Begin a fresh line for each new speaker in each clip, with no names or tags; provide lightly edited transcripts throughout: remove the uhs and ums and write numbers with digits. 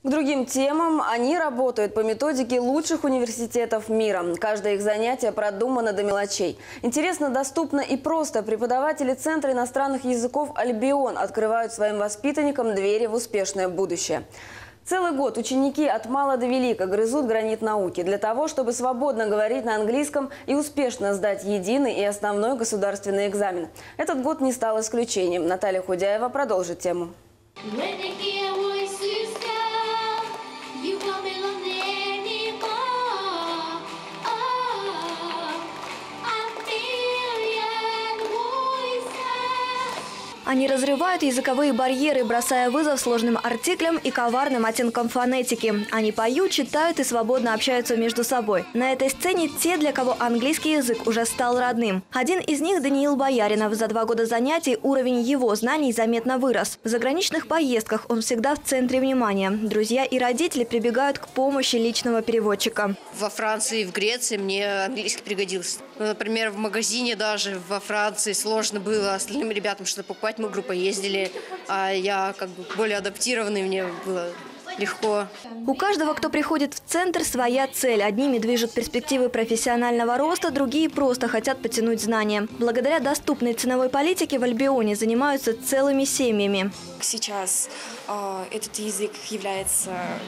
К другим темам. Они работают по методике лучших университетов мира. Каждое их занятие продумано до мелочей. Интересно, доступно и просто. Преподаватели Центра иностранных языков «Альбион» открывают своим воспитанникам двери в успешное будущее. Целый год ученики от мала до велика грызут гранит науки для того, чтобы свободно говорить на английском и успешно сдать единый и основной государственный экзамен. Этот год не стал исключением. Наталья Худяева продолжит тему.
Они разрывают языковые барьеры, бросая вызов сложным артиклям и коварным оттенкам фонетики. Они поют, читают и свободно общаются между собой. На этой сцене те, для кого английский язык уже стал родным. Один из них – Даниил Бояринов. За 2 года занятий уровень его знаний заметно вырос. В заграничных поездках он всегда в центре внимания. Друзья и родители прибегают к помощи личного переводчика.
Во Франции и в Греции мне английский пригодился. Например, в магазине даже во Франции сложно было остальным ребятам что-то покупать. Мы группой ездили, а я как бы более адаптированный, мне было легко.
У каждого, кто приходит в центр, своя цель. Одними движут перспективы профессионального роста, другие просто хотят потянуть знания. Благодаря доступной ценовой политике в Альбионе занимаются целыми семьями.
Сейчас этот язык является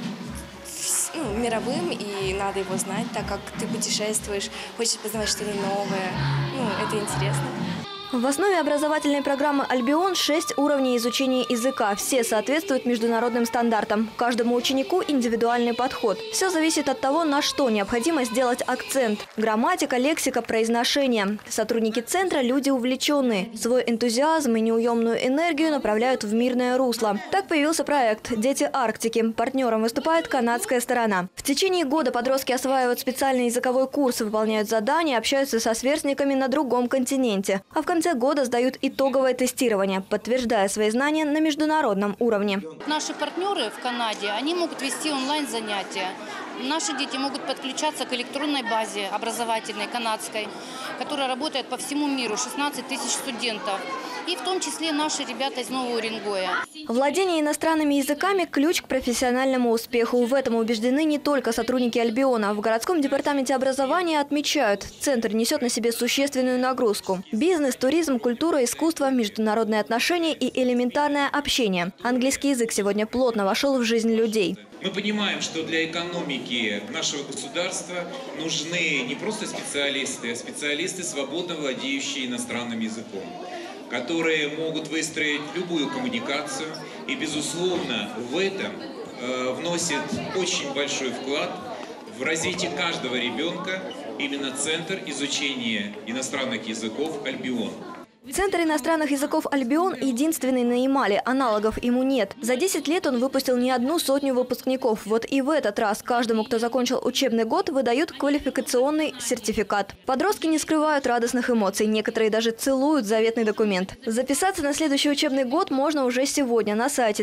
мировым, и надо его знать, так как ты путешествуешь, хочешь познавать что-то новое. Это интересно.
В основе образовательной программы «Альбион» 6 уровней изучения языка. Все соответствуют международным стандартам. Каждому ученику индивидуальный подход. Все зависит от того, на что необходимо сделать акцент. Грамматика, лексика, произношение. Сотрудники центра – люди увлеченные. Свой энтузиазм и неуемную энергию направляют в мирное русло. Так появился проект «Дети Арктики». Партнером выступает канадская сторона. В течение года подростки осваивают специальный языковой курс, выполняют задания, общаются со сверстниками на другом континенте. А в конце года сдают итоговое тестирование, подтверждая свои знания на международном уровне.
Наши партнеры в Канаде, они могут вести онлайн-занятия. Наши дети могут подключаться к электронной базе образовательной канадской, которая работает по всему миру, 16 тысяч студентов. И в том числе наши ребята из Нового Уренгоя.
Владение иностранными языками – ключ к профессиональному успеху. В этом убеждены не только сотрудники Альбиона. В городском департаменте образования отмечают, центр несет на себе существенную нагрузку. Бизнес, туризм, культура, искусство, международные отношения и элементарное общение. Английский язык сегодня плотно вошел в жизнь людей.
Мы понимаем, что для экономики нашего государства нужны не просто специалисты, а специалисты, свободно владеющие иностранным языком, которые могут выстроить любую коммуникацию. И, безусловно, в этом вносит очень большой вклад в развитие каждого ребенка именно Центр изучения иностранных языков «Альбион».
Центр иностранных языков «Альбион» единственный на Ямале, аналогов ему нет. За 10 лет он выпустил не 100 выпускников. Вот и в этот раз каждому, кто закончил учебный год, выдают квалификационный сертификат. Подростки не скрывают радостных эмоций, некоторые даже целуют заветный документ. Записаться на следующий учебный год можно уже сегодня на сайте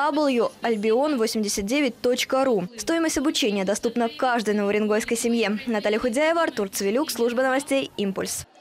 www.albion89.ru. Стоимость обучения доступна каждой новоуренгойской семье. Наталья Худяева, Артур Цвилюк, служба новостей «Импульс».